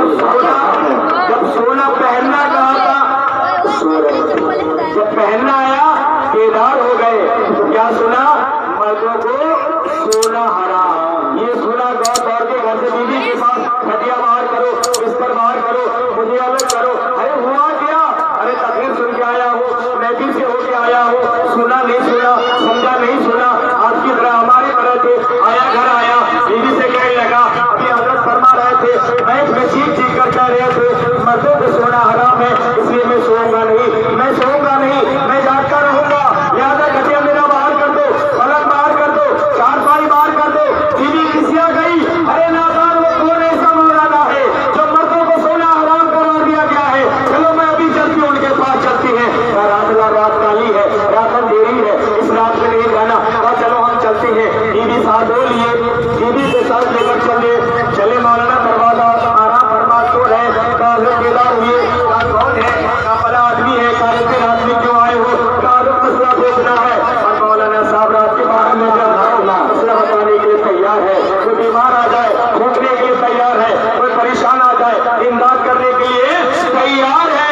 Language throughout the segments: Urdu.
جب سونا پہننا کہا تھا جب پہننا آیا بیدار ہو گئے تو کیا سنا؟ مردوں کو سونا حرام. یہ سنا گور دور کے گھر سے بیوی کے پاس کھٹیا باہر کرو, بستر باہر کرو, مجھے الگ کرو. ارے ہوا کیا؟ ارے تقریر سن کے آیا ہوں, محفل سے ہو کے آیا ہوں, سنا نہیں سنا, سمجھا نہیں سنا. آپ کی طرح ہمارے طرح تھے. آیا گھر آیا بیوی سے کہنے لگا, ابھی حضرت فرما رہے تھے بیٹھ میں چیخ چیخ کر کہہ رہے تھے مردوں کو سونا حرام ہے, اس لیے میں سوؤں گا نہیں, میں سوؤں گا نہیں, میں جاگتا رہوں گا. لہٰذا کھٹیا میرا باہر کر دو, پلنگ باہر کر دو, چارپائی باہر کر دو. بیوی کسیا گئی, ارے نادان وہ کون ایسا مولانا ہے جو مردوں کو سونا حرام کروا دیا گیا ہے. چلو میں ابھی چلتی ہوں, ان کے پاس چلتی ہیں. رات کالی ہے, رات اندھیری ہے, اس رات میں نہیں جانا. چلو ہم چلتے ہیں. بیوی ساتھ ہو لیے, بیوی کے ساتھ لے کر چلے مولانا دروازہ آرام فرما تو رہے. بیدار ہوئے, کون ہے, بڑا آدمی ہے, آدمی کیوں آئے ہو, مسئلہ پوچھنا ہے. اور مولانا صاحب رات کے بعد میں مسئلہ بتانے کے لیے تیار ہے. کوئی بیمار آ جائے بھوکنے کے لیے تیار ہے, کوئی پریشان آ جائے امداد کرنے کے لیے تیار ہے.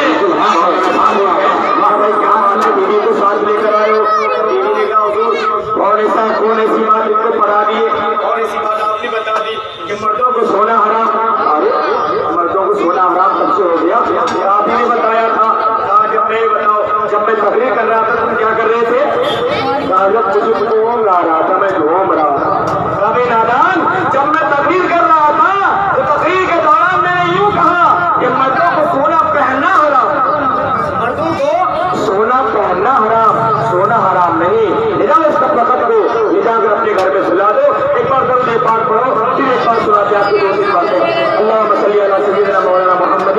بیوی کو ساتھ لے کر آئے ہو. بیوی نے کہا کون ایسی بات ان کو پڑھا دیے, کون ایسی بات آپ نے بتا دی کہ مردوں کو سونا حرام. مردوں کو سونا حرام کب سے ہو گیا؟ آپ نے بتایا تھا. جب میں بتاؤ, جب میں تقریر کر رہا تھا تم کیا کر رہے تھے؟ مجھے جھوم رہا تھا, میں جھوم رہا تھا. ابھی نادان, جب میں تقریر کر رہا تھا تو تقریر کے دوران میں نے یوں کہا کہ مردوں کو سونا پہننا حرام, مردوں کو سونا پہننا حرام, سونا حرام نہیں. لے جاؤ اس کا وقت کو, لے جا کر اپنے گھر میں سلا دو. ایک بار درود پاک پڑھو, پھر ایک بار سناتے آپ کو دو تین باتیں. اللہم صلی علی سیدنا مولانا محمد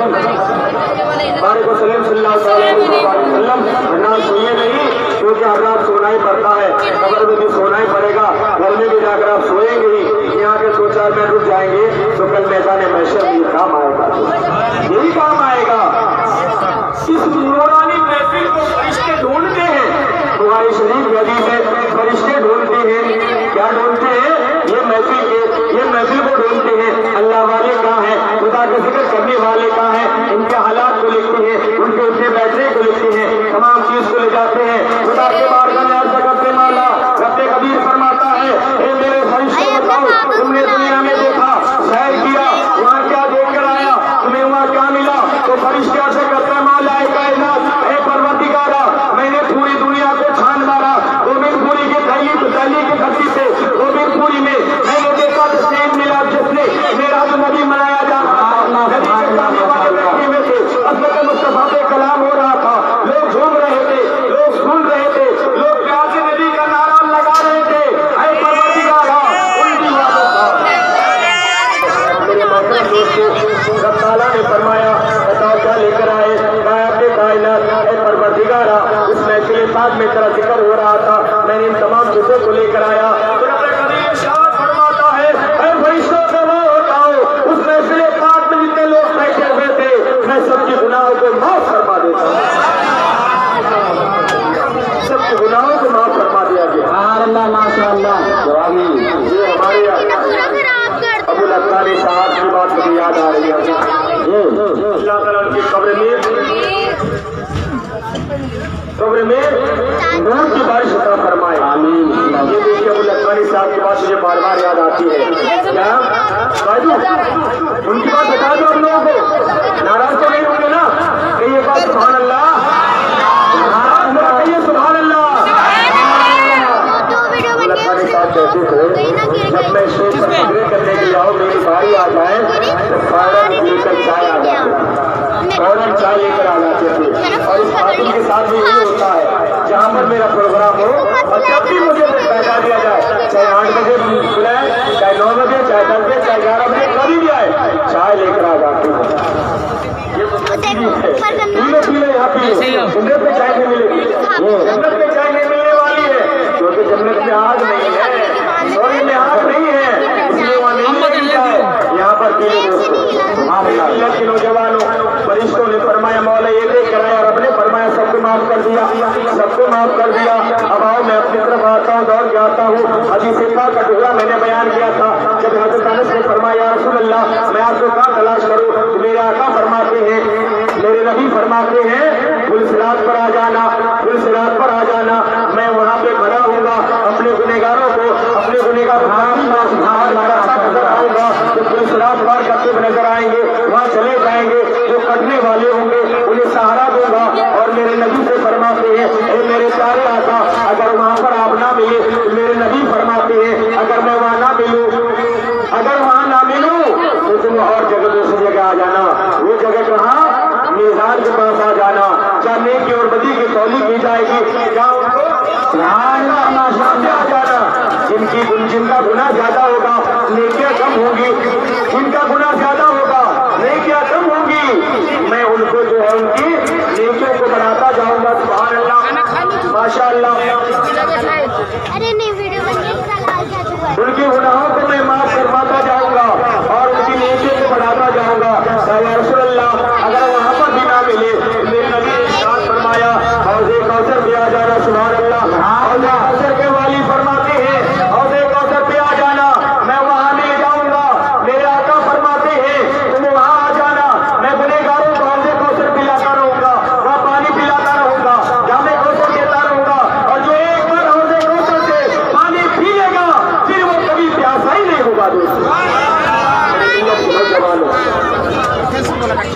بارک وسلم صلی اللہ علیہ وسلم. ورنہ سوئیے نہیں, کیونکہ ہر رات سونا ہی پڑتا ہے. قبر میں بھی سونا ہی پڑے گا, گھر میں بھی جا کر آپ سوئیں گے ہی. یہاں کے 2-4 منٹ رک جائیں گے تو کل میدان محشر میں یہ کام آئے گا, یہی کام آئے گا. اس نورانی محفل کو فرشتے ڈھونڈتے ہیں. بخاری شریف حدیث میں فرشتے ڈھونڈتے ہیں. کیا ڈھونڈتے ہیں؟ یہ محفل کو ڈھونڈتے ہیں. اللہ والے کہاں ہیں, خدا کا ذکر کرنے والے کہاں ہیں, ان کے حالات کو لکھتے ہیں, ان کے اٹھنے بیٹھنے کو لکھتے ہیں, تمام چیز کو لے جاتے ہیں. خدا کے بارگاہ میں عرض کرتے مولا, رب کبیر فرماتا ہے, اے میرے فرشتوں بتاؤ تم نے دنیا میں دیکھا, سیر کیا, وہاں کیا دیکھ کر آیا, تمہیں وہاں کیا ملا؟ تو فرشتے ایسے کرتے ہیں مولا کائنات, اے پروردگارا, میں نے پوری دنیا کو چھان مارا, گوبند پوری کے دہلی کی دھرتی سے گوبند پوری میں میں نے دیکھا تسلیم ملا جس نے میرا جو نبی منایا جا رہا تھا, نبی کے جانے والے بیٹھے ہوئے تھے, حضرت مصطفیٰ پہ کلام ہو رہا تھا, لوگ جھوم رہے تھے, لوگ سن رہے تھے, لوگ پیار سے نبی کا نعرہ لگا رہے تھے, اے پروردگارا ان کی باتوں کا. میرے محترم دوستو, رب تعالیٰ نے فرمایا بتاؤ کیا لے کر آئے؟ کائنات, اے پروردگارا, اس محفل پاک میں تیرا ذکر ہو رہا تھا, میں نے ان تمام چیزوں کو لے کر آیا. فرماتا ہے اے فرشتوں کا وہ اٹھاؤ, اس محفل پاک میں جتنے لوگ بیٹھے ہوئے تھے میں سب کے گناہوں کو معاف فرما دیتا ہوں, سب کے گناہوں کو معاف فرما دیا گیا. ماشاء اللہ. یہ ہمارے ابو العطانی صاحب کی بات مجھے یاد آ رہی ہے. اللہ تعالیٰ ان کی قبر میں نور کی بارش عطا فرمائے. یہ دیکھیے ابو العطانی صاحب کی بات مجھے بار بار یاد آتی ہے. کیا ان کی بات بتا دو ہم لوگوں کو, ناراض تو نہیں ہوں گے نا؟ کہیے بات سبحان اللہ, کہیے سبحان اللہ. جب میں اسٹیج پر تقریر کرنے کے لیے آؤں, میری باری آ جائے تو فوراً لے کر چائے آ جاتے ہیں, فوراً چائے لے کر آ جاتے تھے. اور اس خاتون کے ساتھ بھی یہی ہوتا ہے, جہاں پر میرا پروگرام ہو اور جب بھی مجھے بیٹھا دیا جائے, چاہے 8 بجے بلائے, چاہے 9 بجے, چاہے 10 بجے, چاہے 11 بجے, کبھی بھی آئے, چائے لے کر آ جاتے ہیں. پیلے یہاں پیلے, جنت میں چائے نہیں ملے گی, جنت میں چائے نہیں ملنے والی ہے, کیونکہ جنت میں آگ نہیں ہے, سوری میں آگ نہیں ہے, اس لیے وہاں نہیں ملتا ہے. یہاں پر اللہ کے نوجوانوں فرشتوں نے فرمایا مولا یہ دیکھ کر آیا, رب نے فرمایا سب کو معاف کر دیا, سب کو معاف کر دیا. اب آؤ میں اپنی طرف آتا ہوں, دوڑ کے آتا ہوں. حدیث پاک کا ٹکڑا میں نے بیان کیا تھا, جب حضرت انس نے فرمایا یا رسول اللہ میں آپ کو کہاں تلاش کروں, میرے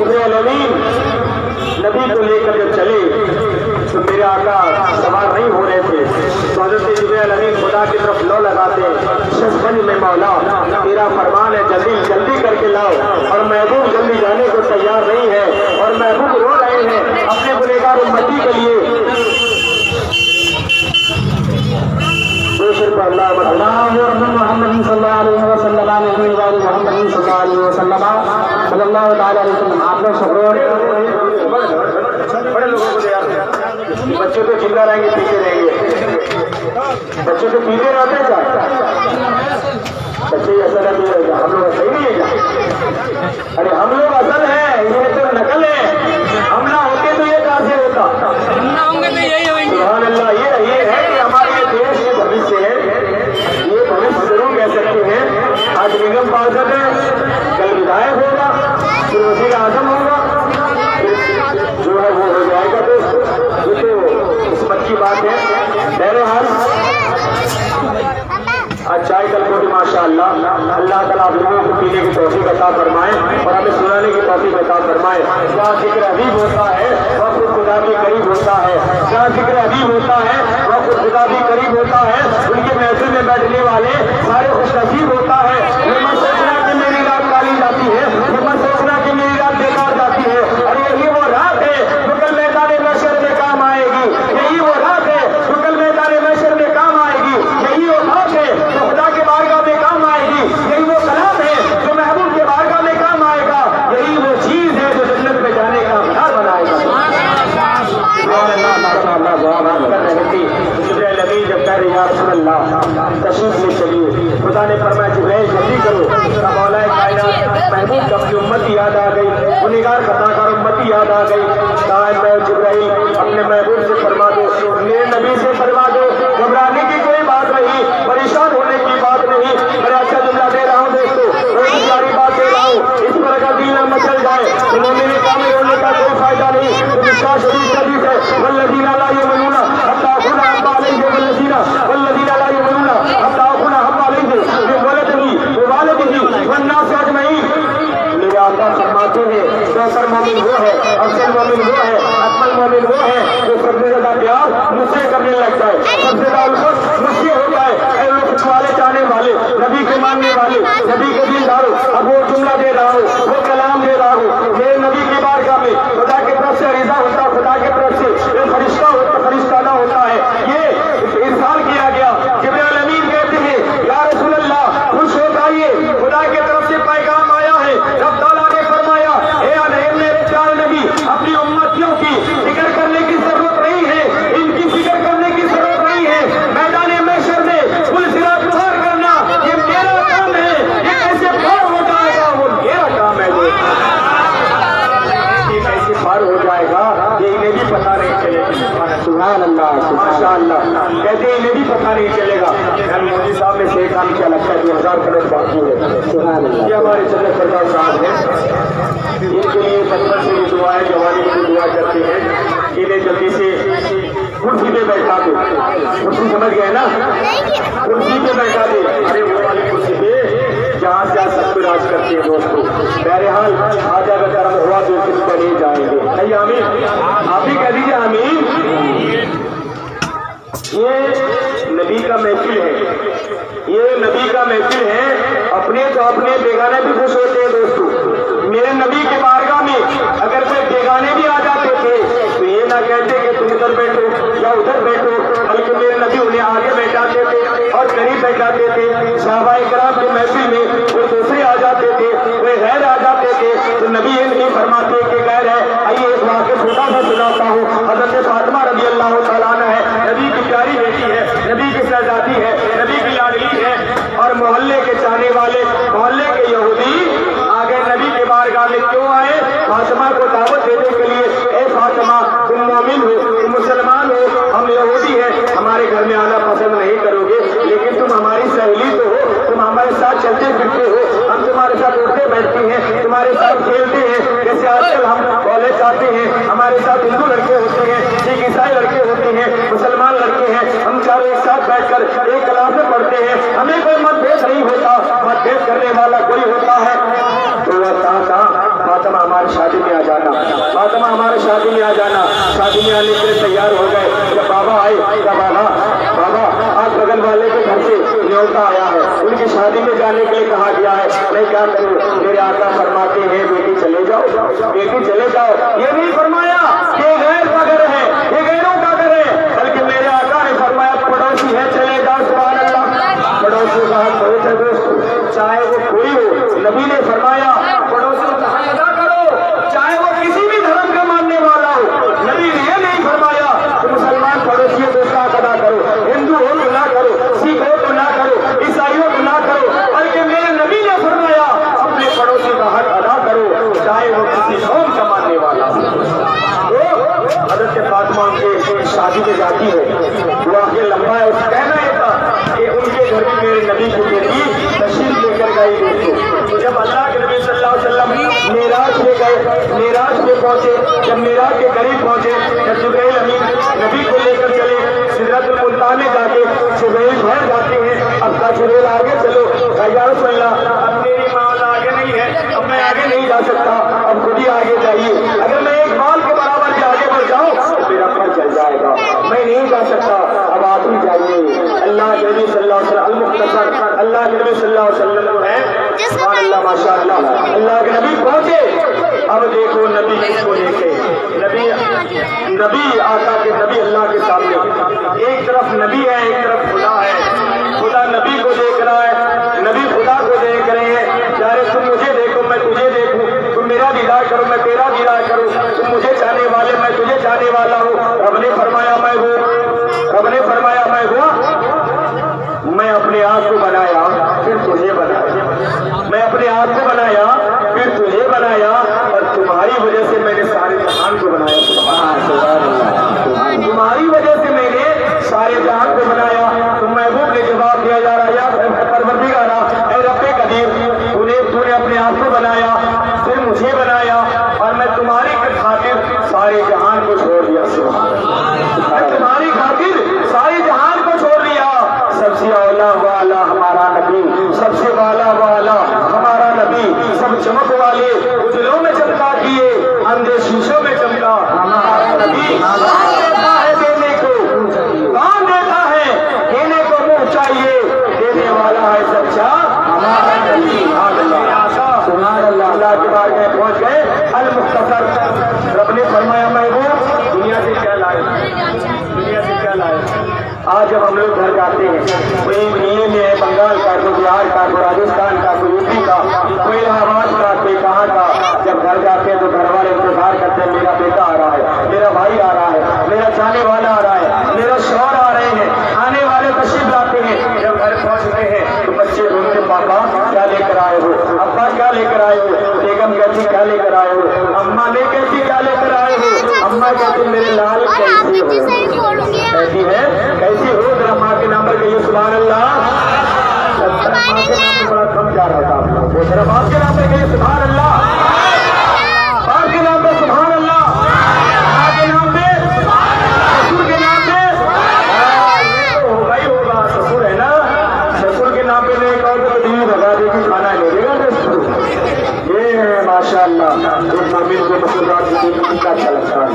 जिब्रील अमीन नबी को लेकर जब चले तो मेरे आका सवार नहीं हो रहे थे, तो हज़रत जिब्रील अमीन खुदा की तरफ लो लगाते, शस्बन में मौला तेरा फरमान है जल्दी जल्दी करके लाओ, और महबूब जल्दी जाने को तैयार नहीं है, और महबूब रो रहे हैं अपने गुनहगार उम्मती के लिए। आप लोग बड़े लोगों को बच्चे तो जिंदा रहेंगे पीछे रहेंगे, बच्चे तो पीछे रहते हैं क्या? बच्चे ऐसा नहीं रहेगा, हम लोग ऐसा ही नहीं है क्या? अरे हम लोग असल है, ये तो नकल है, हम ना होते तो ये कहाँ से होता? सुभान अल्लाह। ये है कि हमारे देश के भविष्य है, ये भविष्य जरूर कह सकते हैं। आज निगम पार्षद है, कल विधायक होगा, फिर वज़ीर आज़म होगा, जो है वो हो जाएगा। दोस्तों ये तो किस्मत की बात है। बहरहाल आज चाय कलकोटी माशाअल्लाह, अल्लाह ताला आप लोगों को पीने की तौफीक अता फरमाए और हमें सुनाने की तौफीक अता फरमाए। जहाँ जिक्र हबीब होता है वह खुद खुदा भी करीब होता है, जहाँ जिक्र हबीब होता है वह खुद खुदा भी करीब होता है। उनके महफिल में बैठने वाले सारे खुशनसीब होता है। ये मत सोचना कि मेरी रात काली जाती है, ये मत सोचना कि मेरी रात बेकार जाती है। अरे यही वो रात है जो कल मैदान महशर में काम आएगी, यही वो रात है जो कल मैदान महशर में काम आएगी, यही वो रात है जो खुदा के बारगाह में काम आएगी, यही वो कलाम है जो महबूब के बारगाह में काम आएगा, यही वो चीज है जो जन्नत में जाने का आधार बनाएगा। जब कह रहे या रसूल अल्लाह तशरीफ ले चलिए, खुदा ने फरमाया जिब्रील जल्दी करो, मौलाए कायनात महबूब की अपनी उम्मती याद आ गई, गुनहगार खताकार उम्मती याद आ गई। कहा मैं जिब्रील अपने महबूब से फरमा दो, मेरे नबी से फरमा दो, घबराने की कोई बात नहीं, परेशान होने की बात नहीं। बड़ा अच्छा जुमला दे रहा हूँ दोस्तों, बड़ी प्यारी बात दे रहा हूँ, इस पर अगर दिल न मचल जाए तो मेरे काम में होने का कोई फायदा नहीं। तो मिशकात शरीफ हदीस है, वल्लज़ीना ला युमिनूना हत्ता खुना हब्बा अलैहि वल्लज़ीना ला युमिनूना हत्ता खुना हब्बा अलैहि वल्लदिही वन्नास अजमईन। मेरे आका फरमाते हैं बेहतर मोमिन वो है, अफजल मोमिन वो है, अकमल मोमिन वो है जो सबसे ज्यादा प्यार मुझसे करने लग जाए, सबसे ज्यादा उल्फत मुझसे हो जाए। वाले चाहने वाले, नबी के मानने वाले, नबी के दिलदारों, अब वो जुमला दे रहा हूँ, वो कलाम दे रहा हूँ। मेरे नबी की बारगाह में खुदा की तरफ से रिज़ा होता, खुदा की तरफ से एक फरिश्ता होता, फरिश्ताना होता है। ये इरसाल किया गया। जिब्रील अमीन कहते हैं या रसूल अल्लाह खुश हो जाइए, खुदा की तरफ से पैगाम आया है। रब तआला ने फरमाया मेरे प्यारे नबी अपनी उम्मतियों की फिक्र करने की जरूरत नहीं है, इनकी फिक्र करने की जरूरत नहीं है। मैदान महशर में पुल सिरात पार करना ये मेरा काम है, ये कैसे पार हो जाएगा वो मेरा काम है। ये कैसे पार हो जाएगा ये इन्हें भी पता नहीं चलेगा। सुभान अल्लाह माशाअल्लाह, कहते इन्हें भी पता नहीं चलेगा। मोदी साहब ने शेख काम क्या लगता है 2000 करोड़ बाकी है। सुभान अल्लाह। ये हमारे चंद्र सरकार साहब हैं, इनके लिए बचपन से दुआ है, जवानी की दुआ करते हैं, इन्हें जल्दी से कुर्सी पे बैठा दो। कुर्सी समझ गए ना, कुर्सी पे बैठा दे। अरे वो वाली कुर्सी पे जहाँ से सब राज करते हैं दोस्तों। बहरहाल आज अगर कर्म हुआ तो किस पर नहीं जाएंगे। नहीं आमीन, आप भी कह दीजिए आमीन। ये नबी का महफिल है, ये नबी का महफिल है। अपने तो अपने बेगाने भी खुश होते हैं दोस्तों। मेरे नबी के बारगाह में अगर कोई बेगाने भी आ जाते थे तो ये ना कहते कि तुम इधर बैठो या उधर बैठो, बल्कि मेरे नबी उन्हें आगे बैठाते थे और करीब बैठाते थे। सहाबाए किराम के महफिल में कोई दूसरे आ जाते थे, कोई गैर आ जाते थे तो नबी ये नहीं फरमाते कि गैर है। आइए एक वाक़या छोटा सा सुनाता हूँ। हज़रत फातिमा रज़ी अल्लाह तआला अन्हा है, नबी की प्यारी बेटी है, नबी की शहज़ादी है, नबी की लाडली है, और मोहल्ले के चाहने वाले, मोहल्ले के यहूदी आगे ہماری شادی میں آ جانا، فاطمہ ہمارے شادی میں آ جانا۔ شادی میں آنے کے لیے تیار ہو گئے۔ جب بابا آئے، کیا بابا آج بغل والے کے گھر سے نیوتا آیا ہے، ان کی شادی میں جانے کے لیے کہا گیا ہے، میں کیا کروں؟ میرے آقا فرماتے ہیں بیٹی چلے جاؤ، بیٹی چلے جاؤ۔ یہ نہیں فرمایا کہ غیر کا گھر ہے، یہ غیروں کا گھر ہے، بلکہ میرے آقا نے فرمایا پڑوسی ہے چلے جاؤ۔ سبحان اللہ، پڑوسی کا حق بہت ہے دوست، چاہے وہ کوئی ہو۔ نبی نے فرمایا پڑوسی کا حق ادا کرو، چاہے وہ کسی بھی دھرم کا ماننے والا ہو۔ نبی نے یہ نہیں فرمایا کہ مسلمان پڑوسی کو اس کا حق ادا کرو، ہندو ہو تو نہ کرو، سکھ ہو تو نہ کرو، عیسائیوں کو نہ کرو، بلکہ میرے نبی نے فرمایا اپنے پڑوسی کا حق ادا کرو، چاہے وہ کسی قوم کا ماننے والا ہو۔ تو حضرت فاطمہ کے شادی میں جاتی ہے، واقعہ لمبا ہے، اس کہنا یہ تھا کہ ان کے گھر بھی میرے نبی کی بیٹی تشریف لے کر گئی دوستوں۔ تو جب اللہ کے نبی صلی اللہ علیہ وسلم معراج پہ گئے، معراج پہ پہنچے، جب معراج کے قریب پہنچے، جب جبرائیل امین نبی کو لے کر چلے سدرۃ المنتہا میں جا کے جبرائیل بھر جاتے ہیں، اب کا جبرائیل آگے چلو، یا رسول اللہ اب میری ماں آگے نہیں ہے، اب میں آگے نہیں جا سکتا، اب خود ہی آگے جائیے، اگر میں ایک بال کے برابر بھی آگے بڑھ جاؤں تو میرا پر چل جائے گا، میں نہیں جا سکتا، اب آپ ہی جائیے۔ اللہ کے نبی صلی اللہ علیہ وسلم المختصر، اللہ کے نبی صلی اللہ علیہ وسلم جو ہے سبحان اللہ ماشاء اللہ، اللہ کے نبی پہنچے۔ اب دیکھو نبی کس کو دیکھے، نبی آقا کے نبی اللہ کے سامنے، ایک طرف نبی ہے ایک طرف خدا ہے، خدا نبی کو دیکھ رہا ہے، نبی خدا کو دیکھ رہے ہیں، یار تم مجھے دیکھو میں تجھے دیکھوں، تم میرا دیدار کرو میں تیرا دیدار کروں، تم مجھے چاہنے والے میں تجھے چاہنے والا ہوں۔ رب نے فرمایا میں ہوں، رب نے فرمایا میں ہوں، میں اپنے آپ کو بنایا پھر تجھے بنایا، میں اپنے آپ کو بنایا پھر تجھے بنایا، اور تمہاری وجہ سے میں نے سارے جہان کو بنایا۔ تمہاری وجہ سے میں نے سارے جہان کو بنایا۔ تو محبوب نے جواب دیا جا رہا ہے، یا پروردگارا اے رب قدیر، تو نے اپنے آپ کو بنایا پھر مجھے بنایا، اور میں تمہاری خاطر سارے جہان کو چھوڑ دیا۔ میں تمہاری خاطر سارے جہان کو چھوڑ دیا۔ سب سے اولا والا ہمارا نبی، سب سے والا والا ہمارا نبی، سب چمک والے اجلوں میں چمکا کیے، اندھے شیشوں میں چمکا ہمارا نبی۔ کون دیتا ہے دینے کو، کون دیتا ہے دینے کو منہ چاہیے، دینے والا ہے سچا ہمارا نبی۔ سبحان اللہ، اللہ کے بارے میں پہنچ گئے المختصر۔ رب نے فرمایا محبوب دنیا سے کیا لائے، دنیا سے کیا لائے؟ آج جب ہم لوگ گھر جاتے ہیں، کوئی نیلے میں ہے بنگال کا، کوئی بہار کا، کوئی راجستھان کا، کوئی یو پی کا، کوئی الہ آباد کا، کوئی کہاں کا، جب گھر جاتے ہیں تو گھر والے انتظار کرتے ہیں میرا بیٹا آ رہا ہے، میرا بھائی آ رہا ہے، میرا چاہنے والا آ رہا ہے، میرا شوہر آ رہے ہیں، آنے والے تشریف لاتے ہیں۔ جب گھر پہنچتے ہیں تو بچے ڈھونڈتے پاپا کیا لے کر آئے ہو، ابا کیا لے کر آئے ہو، بیگم کہتی کیا لے کر آئے ہو، اماں نے کہتی کیا لے کر آئے ہو، اماں کہتی میرے لال کیسی ہو، کہتی ہے کیسی ہو، ذرا ماں کے نام پر کہیے سبحان اللہ۔ ماں کے نام پہ بڑا کم جا رہا تھا آپ کو، وہ ذرا باپ کے نام پہ کہیے سبحان اللہ، باپ کے نام پہ سبحان اللہ، ماں کے نام پہ، سسر کے نام پہ، یہ تو ہوگا ہی ہوگا، سسر ہے نا، سسر کے نام پہ نہیں کہو تو دین بھگا دے گی، کھانا لے لے گا دوستو۔ یہ ہے ماشاء اللہ ایک مومن کو مسلمان کا اچھا لگتا ہے۔